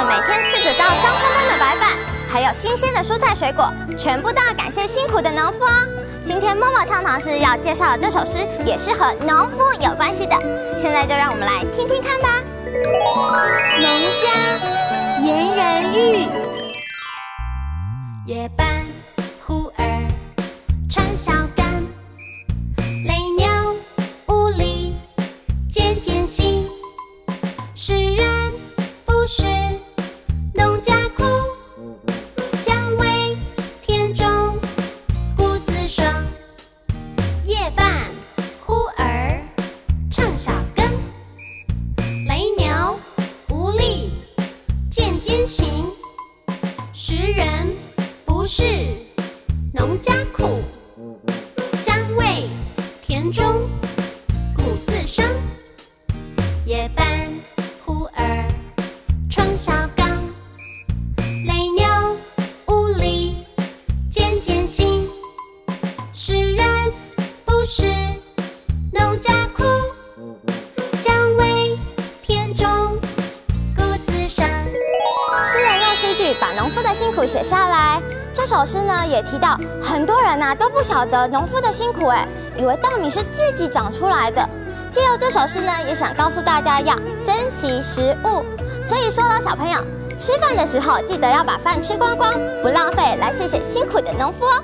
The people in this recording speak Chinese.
们每天吃得到香喷喷的白饭，还有新鲜的蔬菜水果，全部都要感谢辛苦的农夫哦。今天默默唱唐诗要介绍的这首诗也是和农夫有关系的，现在就让我们来听听看吧。 农家言人喻，夜半忽而唱小干，雷鸟无力渐渐行。诗人不识农家苦，姜维田中谷子生。夜半忽而唱小干，雷鸟无力渐渐行。诗人不识农家苦，姜维田中谷子生。夜半忽而唱小干，雷鸟无力渐渐行。诗人不识农家苦，姜维田中谷子生。 诗人用诗句把农夫的辛苦写下来。这首诗呢也提到，很多人都不晓得农夫的辛苦，以为稻米是自己长出来的。借由这首诗呢，也想告诉大家要珍惜食物。所以说了，小朋友吃饭的时候记得要把饭吃光光，不浪费，来谢谢辛苦的农夫哦。